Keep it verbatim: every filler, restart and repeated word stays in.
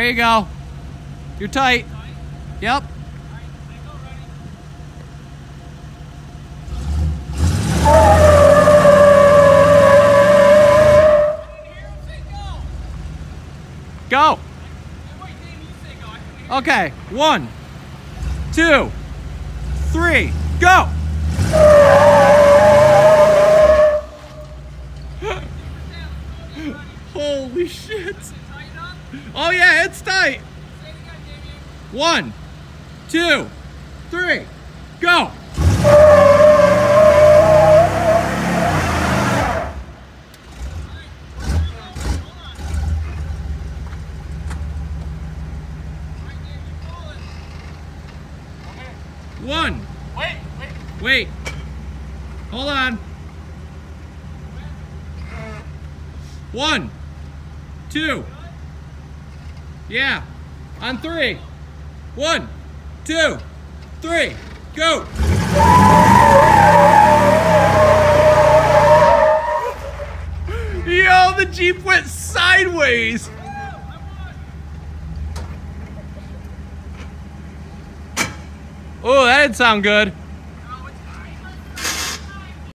There you go. You're tight. Yep. Go. Okay, one, two, three, go. Holy shit. Oh yeah, it's tight. One, two, three, go. One. Wait, wait. Wait. Hold on. One. Two. Yeah. On three. One, two, three, go. Yo, the Jeep went sideways. Oh, that didn't sound good.